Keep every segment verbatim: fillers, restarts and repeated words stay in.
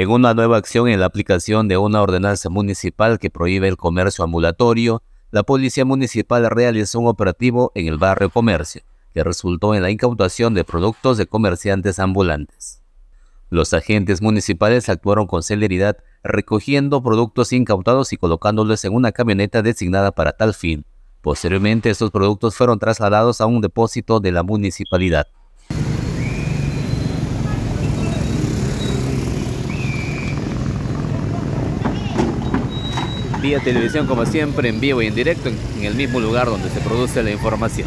En una nueva acción en la aplicación de una ordenanza municipal que prohíbe el comercio ambulatorio, la Policía Municipal realizó un operativo en el barrio Comercio, que resultó en la incautación de productos de comerciantes ambulantes. Los agentes municipales actuaron con celeridad, recogiendo productos incautados y colocándolos en una camioneta designada para tal fin. Posteriormente, estos productos fueron trasladados a un depósito de la municipalidad. Vía Televisión, como siempre, en vivo y en directo, en el mismo lugar donde se produce la información.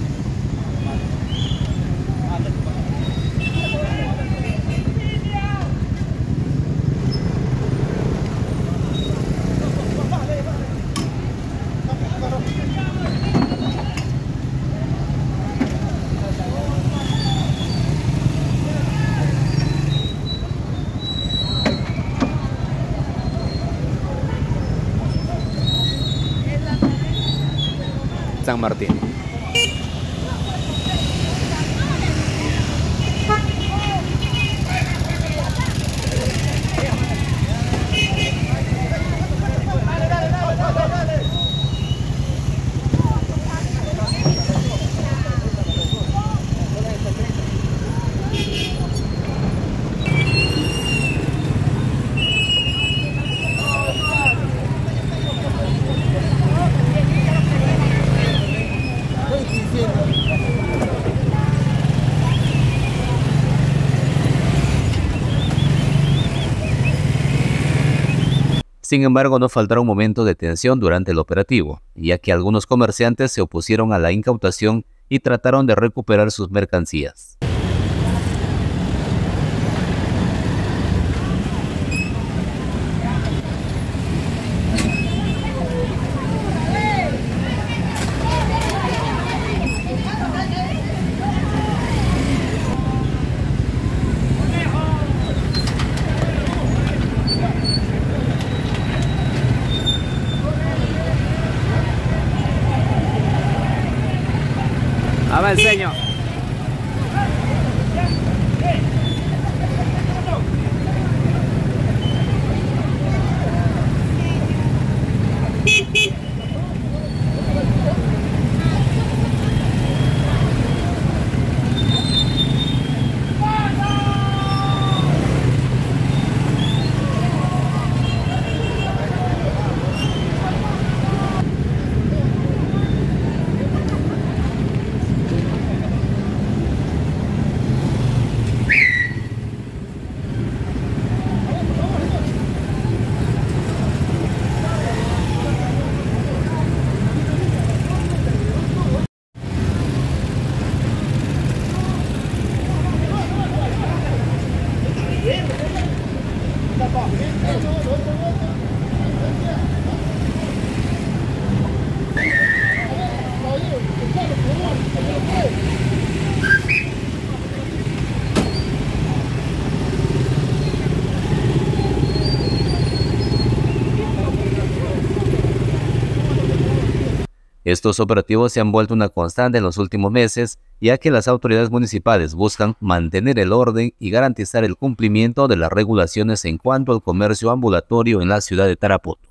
San Martín. Sin embargo, no faltará un momento de tensión durante el operativo, ya que algunos comerciantes se opusieron a la incautación y trataron de recuperar sus mercancías. A ver, señor. Estos operativos se han vuelto una constante en los últimos meses, ya que las autoridades municipales buscan mantener el orden y garantizar el cumplimiento de las regulaciones en cuanto al comercio ambulatorio en la ciudad de Tarapoto.